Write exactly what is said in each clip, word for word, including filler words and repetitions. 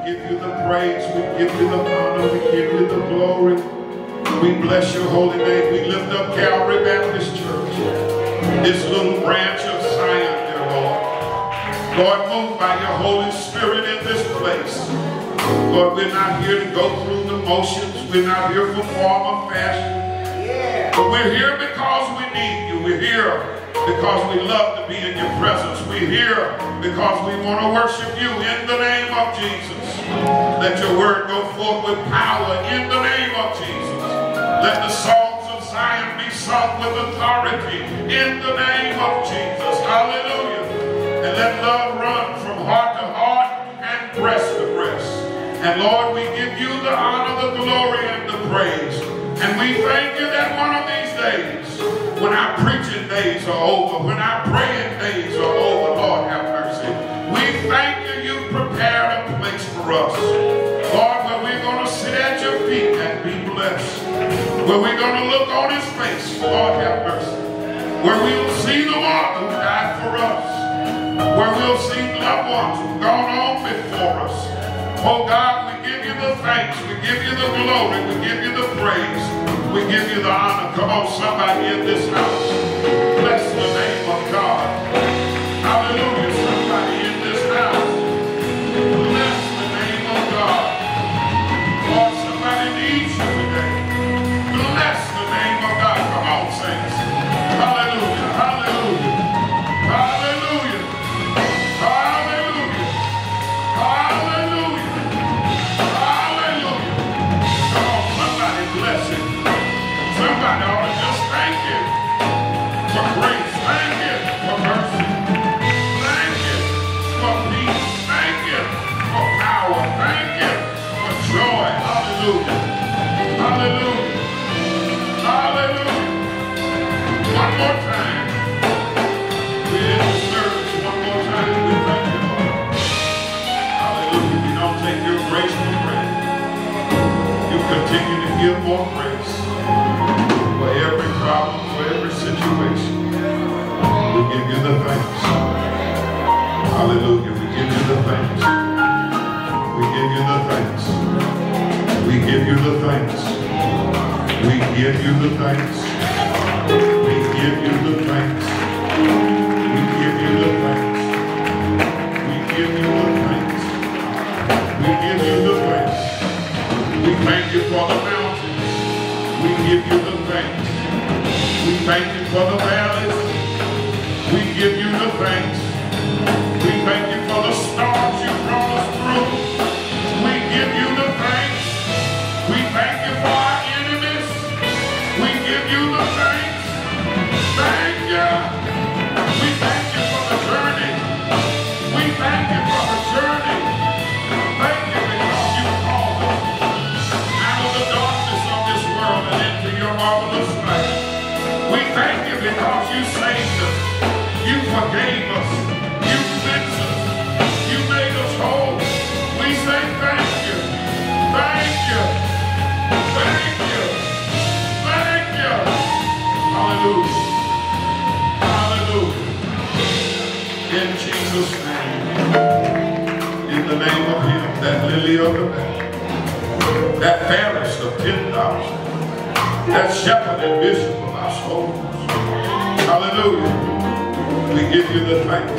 give you the praise, we give you the honor, we give you the glory. We bless your holy name. We lift up Calvary Baptist Church, this little branch of Zion, dear Lord. Lord, move by your Holy Spirit in this place. Lord, we're not here to go through the motions. We're not here for form or fashion. Yeah. But we're here because we need you. We're here because we love to be in your presence. We're here because we want to worship you in the name of Jesus. Let your word go forth with power in the name of Jesus. Let the songs of Zion be sung with authority in the name of Jesus. Hallelujah. And let love run from heart to heart and breast to breast. And Lord, we give you the honor, the glory, and the praise. And we thank you that one of these days, when our preaching days are over, when our praying days are over, Lord have mercy, we thank you you prepared a place for us. Lord, where we're going to sit at your feet and be blessed. Where we're going to look on his face, Lord have mercy. Where we'll see the one who died for us. Where we'll see loved ones who've gone on before us. Oh God, we give you the thanks, we give you the glory, we give you the praise, we give you the honor. Come on, somebody in this house, bless the name of God. Hallelujah, somebody in this house, bless the name of God. Lord, somebody needs you today. Bless the name of God. Come on, saints. Hallelujah, hallelujah, hallelujah, hallelujah, hallelujah. Somebody ought to just thank you for grace, thank you for mercy, thank you for peace, thank you for power, thank you for joy. Hallelujah, hallelujah, hallelujah. One more time. We're in the service one more time. We thank you, Lord. Hallelujah. We don't take your grace for granted. You continue to give more grace. For every problem, for every situation, we give you the thanks. Hallelujah. We give you the thanks. We give you the thanks. We give you the thanks. We give you the thanks. We give you the thanks. We give you the thanks. We give you the thanks. We give you the thanks. We thank you for the mountains. We give you the thanks. We thank you for the valleys. We give you the thanks. We thank you for the storms you brought us through. We give you the thanks. We thank you for our enemies. We give you the thanks. Thank you. We thank you for the journey. We thank you for the journey. Thank you because you called us out of the darkness of this world and into your marvelous light. We thank you because you saved us. You forgave us. You fixed us. You made us whole. We say thank you. Thank you. Thank you. Thank you. Hallelujah. Hallelujah. In Jesus' name. In the name of him, that lily of the valley, that fairest of ten thousand, that shepherd and bishop of our souls. Hallelujah. We give you the thanks.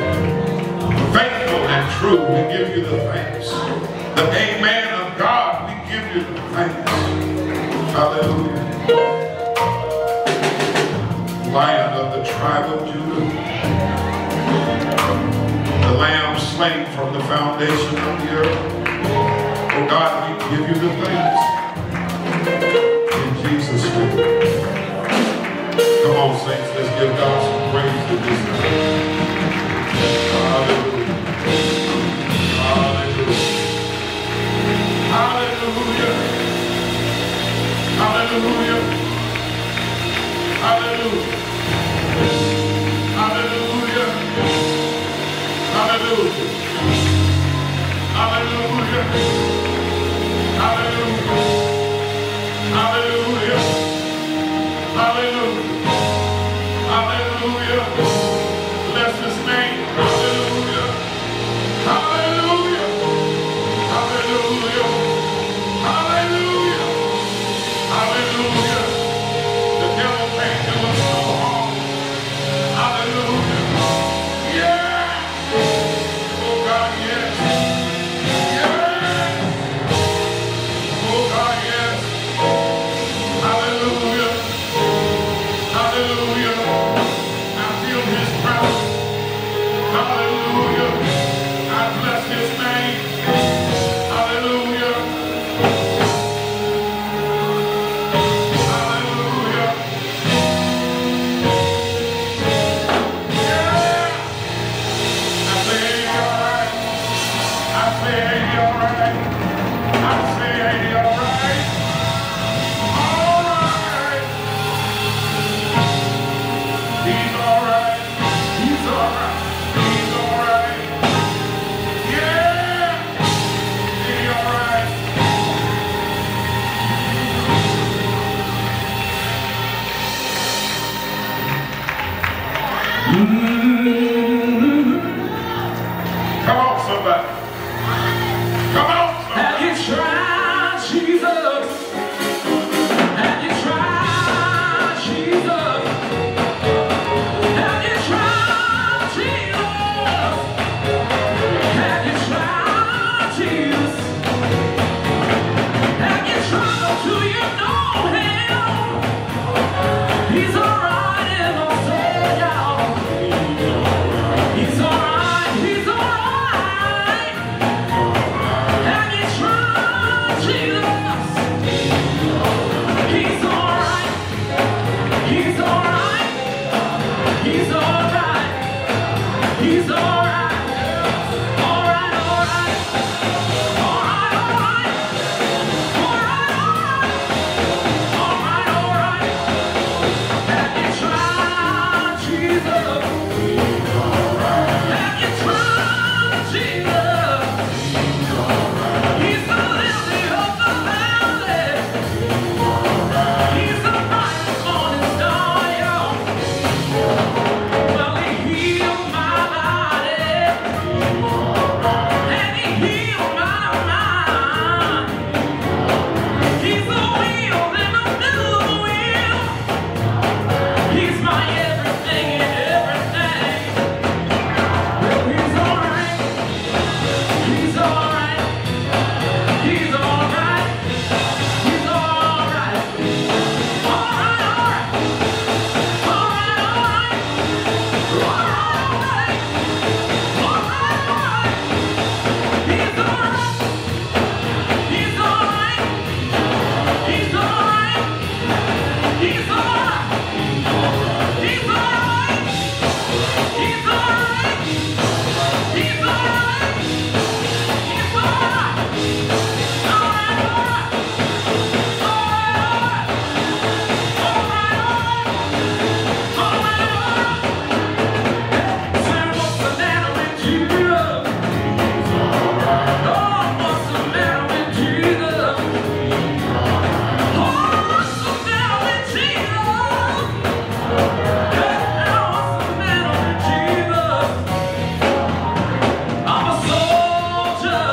Faithful and true, we give you the thanks. The amen of God, we give you the thanks. Hallelujah. Lion of the tribe of Judah, the lamb slain from the foundation of the earth. Oh God, we give you the thanks. In Jesus' name. Come on, saints, let's give God some praise to this time. Hallelujah. Hallelujah. Hallelujah. Hallelujah. Hallelujah. Hallelujah. Hallelujah. Hallelujah. Hallelujah. Hallelujah. Hallelujah. Hallelujah. Bless his name. Hallelujah. Hallelujah. ain't he all right? I say, ain't he all right? All right. He's all right. He's all right. He's all right. Yeah. Ain't he all right? Mm-hmm. Come on, somebody. Come on, somebody. Have you tried Jesus? Have you tried Jesus? Have you tried Jesus? Have you tried Jesus? Have you tried? Do you know him? He's alright in the Savior. He's alright, he's alright. Have you tried Jesus? He's alright, he's alright, he's alright, he's alright, alright, alright, alright, alright, alright, alright, alright. Have you tried Jesus? Have you tried Jesus? He's the lily of the valley. He's the bright morning star, y'all. Well, he healed my body, and he healed my mind. He's the wheel in the middle of the wheel. He's my everything and everything. Well, he's alright. He's alright. He's alright. He's alright. Alright, alright. Alright, alright. Alright, alright. Alright, alright. He's alright. He's alright. He's alright. He's alright. He's alright. He's alright. He's alright. He's alright. Alright, alright. Alright, alright. Alright, alright. Say, what's the matter with Jesus? Oh, what's the matter with Jesus? Oh, what's the matter with Jesus? Yeah, what's the matter with Jesus? I'm a soldier.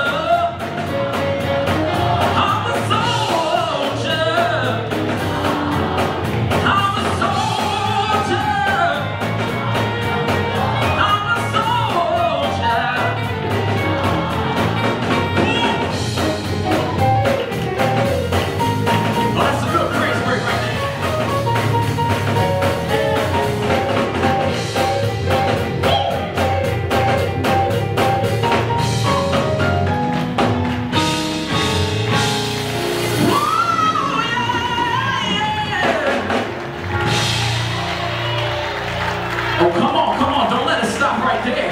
I'm a soldier. I'm a soldier. I'm a soldier. Oh, that's a good praise break right there. Whoa, yeah, yeah. Oh, come on, come on, don't let it stop right there.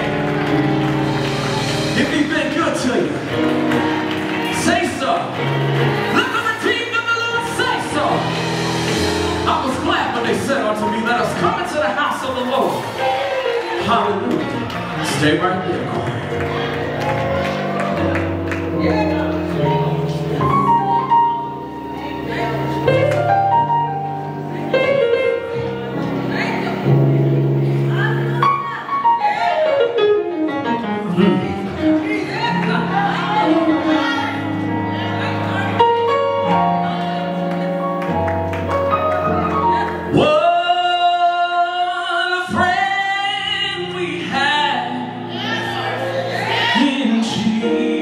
If he's been good to you, say so. Let the redeemed of the Lord say so. I was glad when they said unto me, let us come into the house of the Lord. Hallelujah. Stay right there, choir. What a friend we have in Jesus.